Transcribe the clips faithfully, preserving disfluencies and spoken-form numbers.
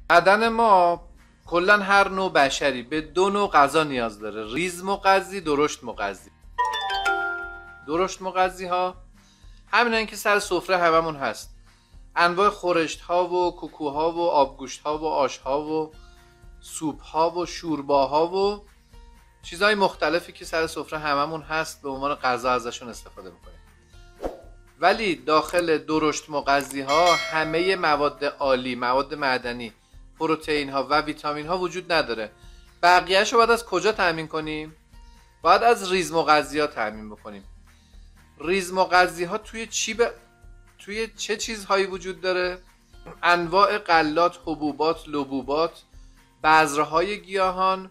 بدن ما کلا هر نوع بشری به دو نوع غذا نیاز داره: ریز مغذی، درشت مغذی. درشت مغذی ها همینن که سر سفره هممون هست، انواع خورشت ها و کوکوها و آبگوشت ها و آش ها و سوپ ها و شوربا ها و چیزهای مختلفی که سر سفره هممون هست به عنوان غذا ازشون استفاده میکنیم. ولی داخل درشت مغذی ها همه مواد عالی، مواد معدنی، پروتئین ها و ویتامین ها وجود نداره. بقیه‌اش رو باید از کجا تامین کنیم؟ باید از ریز مغذی ها تامین بکنیم. ریز مغذی ها توی چی ب... توی چه چیزهایی وجود داره؟ انواع غلات، حبوبات، لبوبات، بذرهای گیاهان،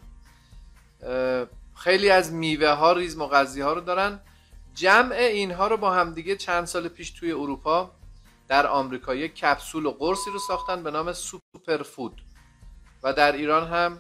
خیلی از میوه ها ریز مغذی ها رو دارن. جمع اینها رو با همدیگه چند سال پیش توی اروپا در آمریکا یک کپسول و قرصی رو ساختن به نام سوپر فود و در ایران هم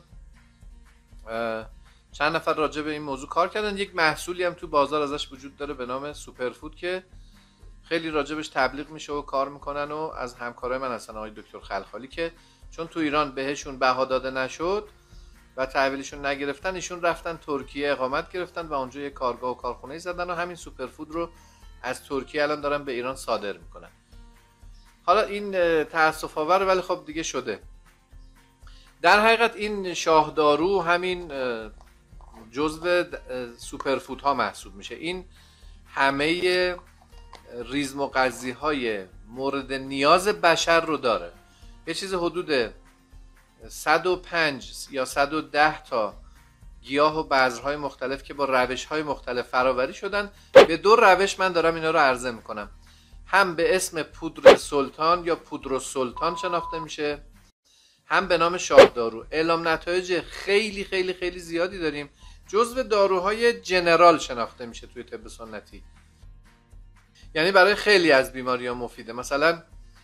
چند نفر راجع به این موضوع کار کردن. یک محصولی هم تو بازار ازش وجود داره به نام سوپر فود که خیلی راجبش تبلیغ میشه و کار میکنن و از همکارای من هستن آقای دکتر خلخالی که چون تو ایران بهشون بها داده نشد و تحویلشون نگرفتن، ایشون رفتن ترکیه اقامت گرفتن و اونجا یه کارگاه و کارخونه‌ای زدن و همین سوپر فود رو از ترکیه الان دارن به ایران صادر میکنن. حالا این تأسف آور ولی خب دیگه شده. در حقیقت این شاهدارو همین جزو سوپر فود ها محسوب میشه. این همه ریز مغذی های مورد نیاز بشر رو داره. یه چیز حدود صد و پنج یا صد و ده تا گیاه و بذرهای مختلف که با روش‌های مختلف فراوری شدن. به دو روش من دارم اینا رو عرضه میکنم. هم به اسم پودر سلطان یا پودر سلطان شناخته میشه، هم به نام شاهدارو. اعلام نتایج خیلی خیلی خیلی زیادی داریم. جزو داروهای جنرال شناخته میشه توی طب سنتی، یعنی برای خیلی از بیماری ها مفیده. مثلا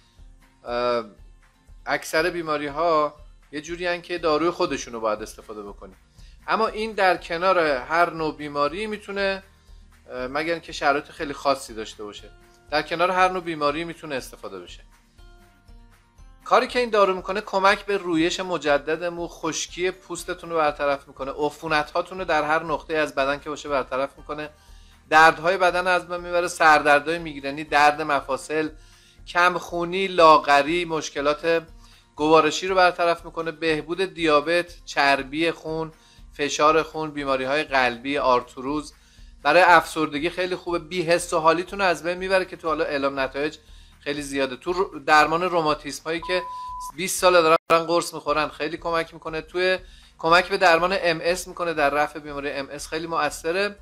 اکثر بیماری ها یه جوری هن که داروی خودشونو باید استفاده بکنیم، اما این در کنار هر نوع بیماری میتونه، مگر اینکه شرایط خیلی خاصی داشته باشه، در کنار هر نوع بیماری میتونه استفاده بشه. کاری که این دارو میکنه کمک به رویش مجدد مو، خشکی پوستتون رو برطرف میکنه، عفونت هاتون رو در هر نقطه از بدن که باشه برطرف میکنه، دردهای بدن از بین میبره، سردردهای میگرنی، درد مفاصل، کم خونی، لاغری، مشکلات گوارشی رو برطرف میکنه، بهبود دیابت، چربی خون، فشار خون، بیماری های قلبی، آرتروز. برای افسردگی خیلی خوبه. بی‌حس و حالیتون رو از بین میبره که تو حالا اعلام نتایج خیلی زیاده. تو درمان روماتیسم هایی که بیست سال دارن قرص میخورن خیلی کمک میکنه. توی کمک به درمان ام اس میکنه، در رفع بیماری ام اس خیلی مؤثره.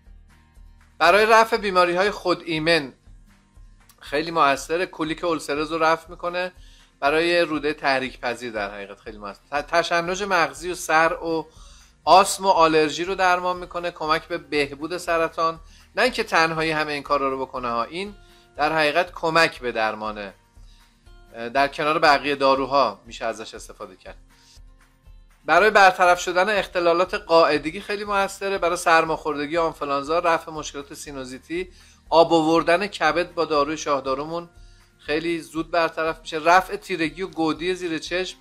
برای رفع بیماری های خود ایمن خیلی مؤثره. کولیک اولسرز رو رفع میکنه. برای روده تحریک پذیر در حقیقت خیلی مؤثره. تشنج مغزی و سر و آسم و آلرژی رو درمان میکنه. کمک به بهبود سرطان. نه اینکه تنهایی همه این کارا رو بکنه ها، این در حقیقت کمک به درمانه، در کنار بقیه داروها میشه ازش استفاده کرد. برای برطرف شدن اختلالات قاعدگی خیلی موثره. برای سرماخوردگی، آنفولانزا، رفع مشکلات سینوزیتی، آب آوردن کبد با داروی شاهدارومون خیلی زود برطرف میشه. رفع تیرگی و گودی زیر چشم،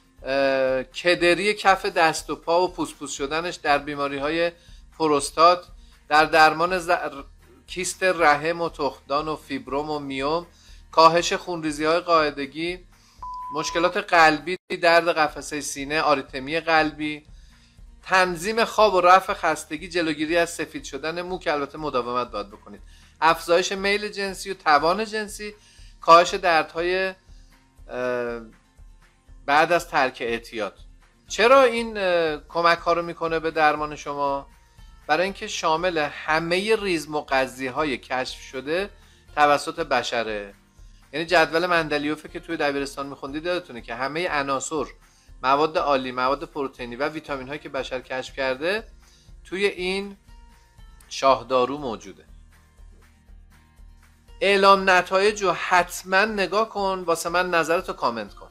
کدری کف دست و پا و پوس پوس شدنش در بیماری های پروستات، در درمان ز... کیست رحم و تخمدان و فیبروم و میوم، کاهش خونریزی های قاعدگی، مشکلات قلبی، درد قفسه سینه، آریتمی قلبی، تنظیم خواب و رفع خستگی، جلوگیری از سفید شدن مو که البته مداومت باید بکنید، افزایش میل جنسی و توان جنسی، کاهش دردهای بعد از ترک اعتیاد. چرا این کمک ها رو میکنه به درمان شما؟ برای اینکه شامل همه ریز مغذی های کشف شده توسط بشره. یعنی جدول مندلیوفه که توی دبیرستان میخوندید یادتونه که همه عناصر، مواد عالی، مواد پروتئینی و ویتامین هایی که بشر کشف کرده توی این شاهدارو موجوده. اعلام نتایج رو حتما نگاه کن، واسه من نظرتو کامنت کن.